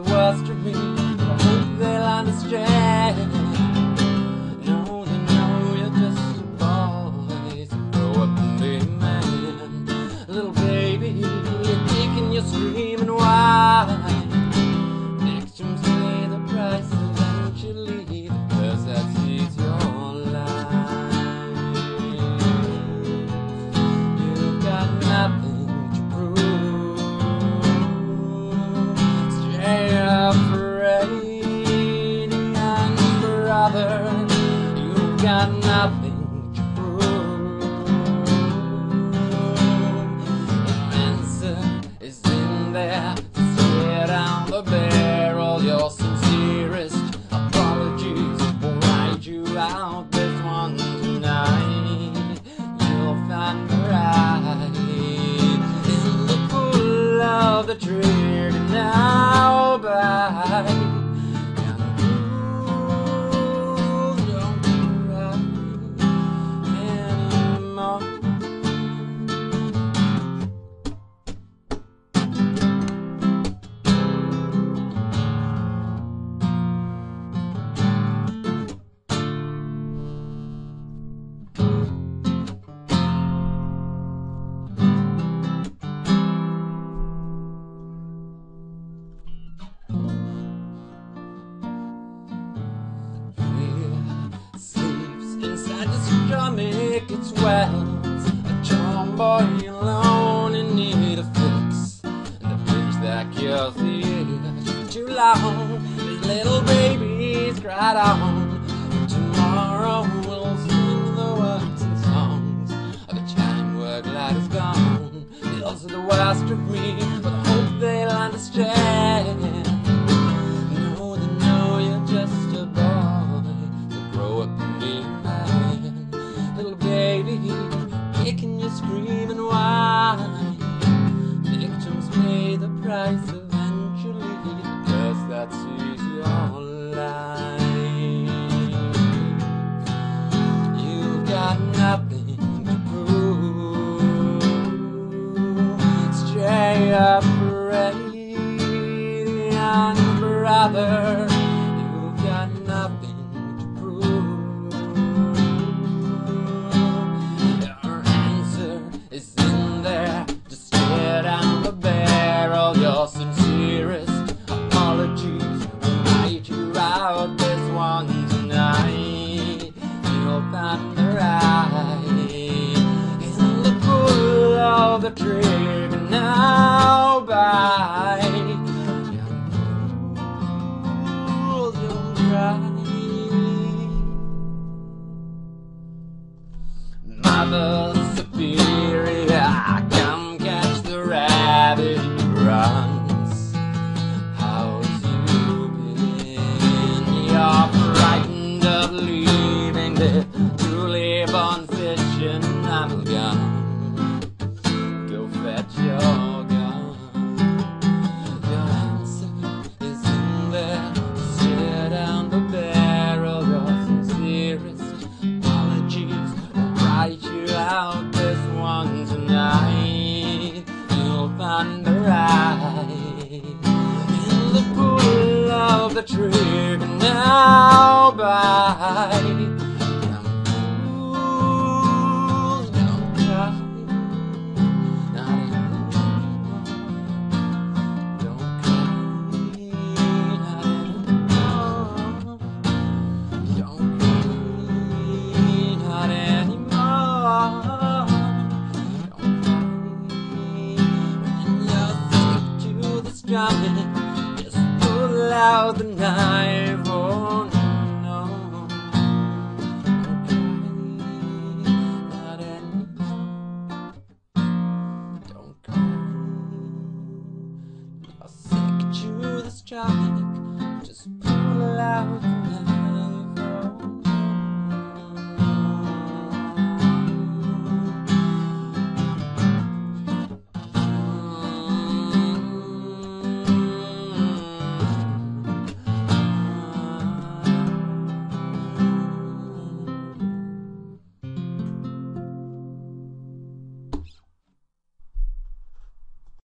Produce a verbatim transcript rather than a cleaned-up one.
the worst of me, but I hope they'll understand. No, they know you're just a boy, so grow up and be a man. Little baby, you're kicking, you're screaming, why? Victims pay the price eventually, the curse that sees your life. You've got nothing to prove. Stay afraid, young brother. You've got nothing to prove. Your answer is in there. Tear down the barrel. Your sincerest apologies will ride you out. This one tonight, you'll find the right in the pull of the trigger now. By young fools, don't cry anymore. Inside the stomach, it swells. A charm boy alone in need of fix, and a bridge that cures the itch. Too long, this little baby's cried on. Tomorrow we'll sing the words and songs of a time where glad is gone. Those are the worst of me, but I hope they'll understand. No, they know you're just a boy, so grow up and be a man. Little baby, kicking, you're screaming, why? Victims pay the price eventually, the curse that sees your life. You've got nothing to prove. Stay afraid, young brother. You've got nothing to prove. Your answer is in there. Just stare down the barrel. Your sincerest apologies will write you out. This one tonight, you'll find the right in the pull of the trigger now. By young fools, don't cry. Mother Superior, come catch the rabbit who runs. How's you been? You're frightened of leaving the truly born fish, and I'm gone. Go fetch your gun. Your answer is in there. Stare down the barrel. Your sincerest apologies will write you out. This one tonight, you'll find the right in the pull of the trigger now. By young fools, don't cry. Not anymore. Don't cry. Not anymore. Don't cry. Not anymore. Don't cry. When you're sick to the stomach, just pull out the knife. Oh no. Don't cry. Not anymore. Don't cry. You're sick to the stomach.